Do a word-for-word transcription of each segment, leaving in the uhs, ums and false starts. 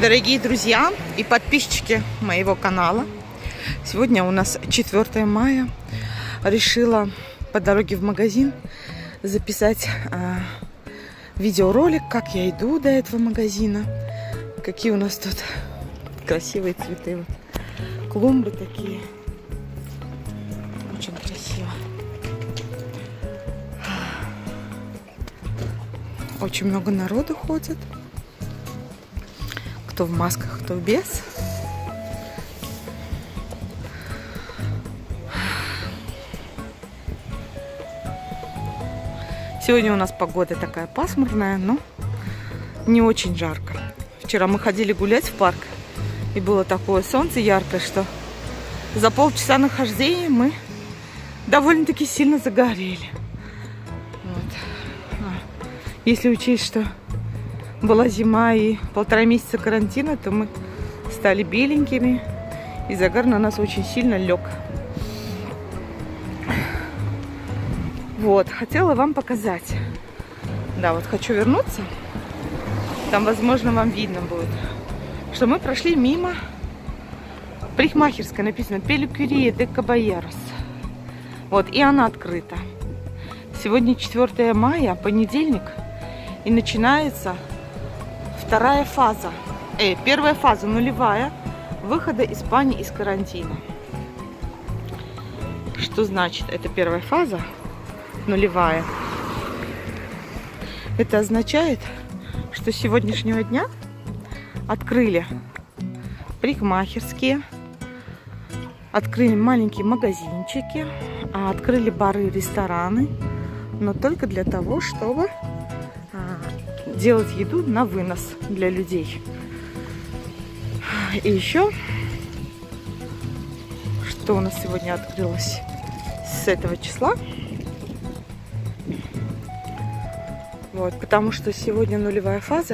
Дорогие друзья и подписчики моего канала, сегодня у нас четвёртое мая. Решила по дороге в магазин записать а, видеоролик, как я иду до этого магазина. Какие у нас тут красивые цветы. Вот. Клумбы такие. Очень красиво. Очень много народу ходит. Кто в масках, кто без. Сегодня у нас погода такая пасмурная, но не очень жарко. Вчера мы ходили гулять в парк, и было такое солнце яркое, что за полчаса нахождения мы довольно-таки сильно загорели. Вот. Если учесть, что была зима и полтора месяца карантина, то мы стали беленькими, и загар на нас очень сильно лег. Вот, хотела вам показать. Да, вот хочу вернуться. Там, возможно, вам видно будет, что мы прошли мимо парикмахерской, написано Пеликюрия де Кабаерос. Вот, и она открыта. Сегодня четвёртое мая, понедельник, и начинается вторая фаза, э, первая фаза, нулевая, выхода Испании из карантина. Что значит это первая фаза, нулевая? Это означает, что с сегодняшнего дня открыли парикмахерские, открыли маленькие магазинчики, открыли бары и рестораны, но только для того, чтобы делать еду на вынос для людей. И еще, что у нас сегодня открылось с этого числа. Вот, потому что сегодня нулевая фаза.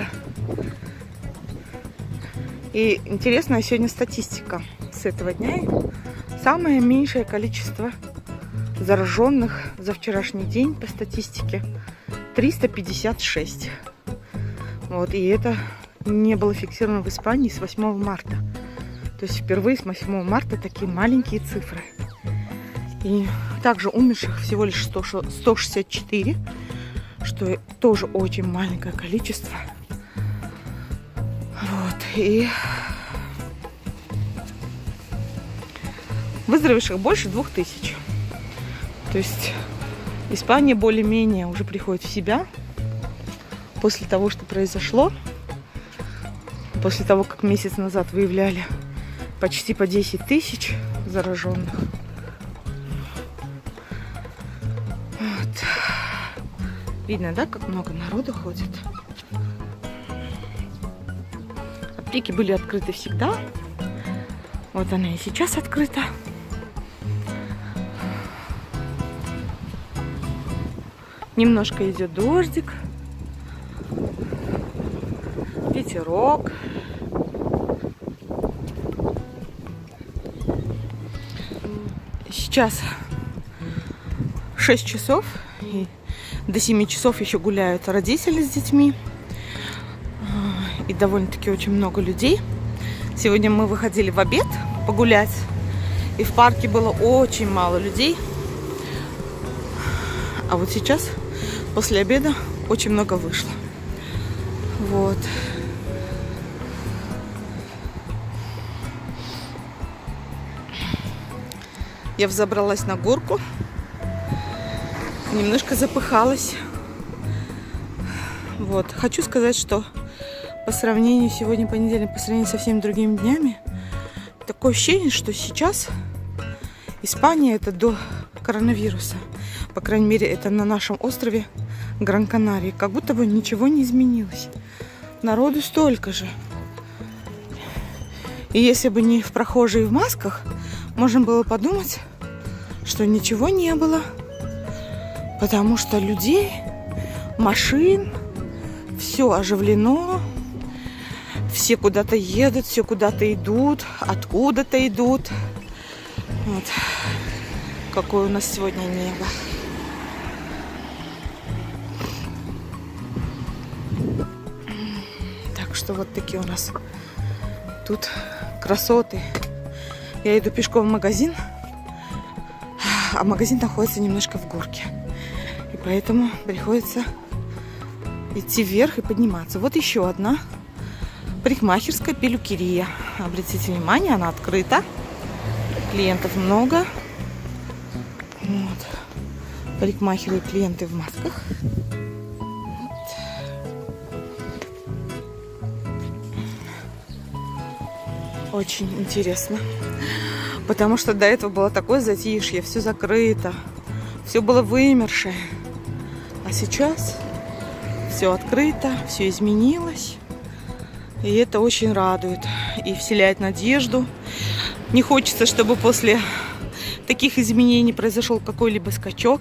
И интересная сегодня статистика с этого дня. Самое меньшее количество зараженных за вчерашний день по статистике триста пятьдесят шесть. Вот, и это не было фиксировано в Испании с восьмого марта. То есть впервые с восьмого марта такие маленькие цифры. И также умерших всего лишь сто шестьдесят четыре, что тоже очень маленькое количество. Вот, и выздоровевших больше двух тысяч. То есть Испания более-менее уже приходит в себя после того, что произошло, после того, как месяц назад выявляли почти по десять тысяч зараженных. Вот. Видно, да, как много народу ходит. Аптеки были открыты всегда. Вот она и сейчас открыта. Немножко идет дождик. Ветерок. Сейчас шесть часов, и до семи часов еще гуляют родители с детьми. И довольно-таки очень много людей. Сегодня мы выходили в обед погулять, и в парке было очень мало людей. А вот сейчас, после обеда, очень много вышло. Вот. Я взобралась на горку, немножко запыхалась. Вот. Хочу сказать, что по сравнению сегодня понедельник, по сравнению со всеми другими днями, такое ощущение, что сейчас Испания это до коронавируса. По крайней мере, это на нашем острове Гран-Канария. Как будто бы ничего не изменилось. Народу столько же. И если бы не в прохожие в масках, можно было подумать, что ничего не было. Потому что людей, машин, все оживлено. Все куда-то едут, все куда-то идут, откуда-то идут. Вот. Какое у нас сегодня небо. Так что вот такие у нас тут красоты. Я иду пешком в магазин, а магазин находится немножко в горке. И поэтому приходится идти вверх и подниматься. Вот еще одна парикмахерская пелюкерия. Обратите внимание, она открыта. Клиентов много. Вот. Парикмахеры и клиенты в масках. Вот. Очень интересно. Потому что до этого было такое затишье. Все закрыто. Все было вымершее. А сейчас все открыто, все изменилось. И это очень радует и вселяет надежду. Не хочется, чтобы после таких изменений произошел какой-либо скачок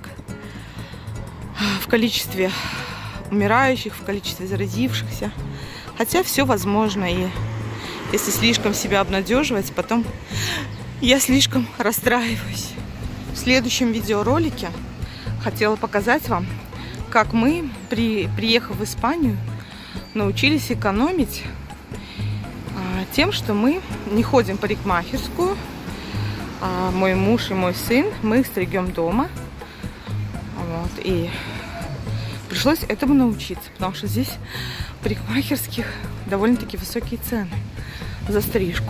в количестве умирающих, в количестве заразившихся. Хотя все возможно. И если слишком себя обнадеживать, потом я слишком расстраиваюсь. В следующем видеоролике хотела показать вам, как мы, при, приехав в Испанию, научились экономить а, тем, что мы не ходим в парикмахерскую. А мой муж и мой сын, мы их стригем дома. Вот, и пришлось этому научиться, потому что здесь в парикмахерских довольно-таки высокие цены за стрижку.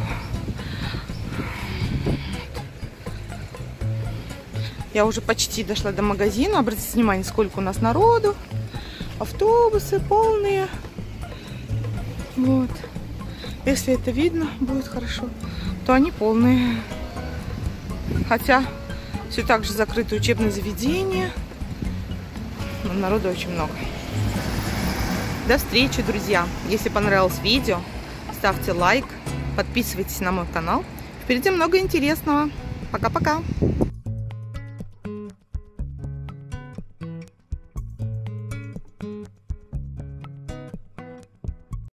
Я уже почти дошла до магазина. Обратите внимание, сколько у нас народу. Автобусы полные. Вот. Если это видно, будет хорошо, то они полные. Хотя все так же закрыто учебное заведение. Но народу очень много. До встречи, друзья. Если понравилось видео, ставьте лайк. Подписывайтесь на мой канал. Впереди много интересного. Пока-пока.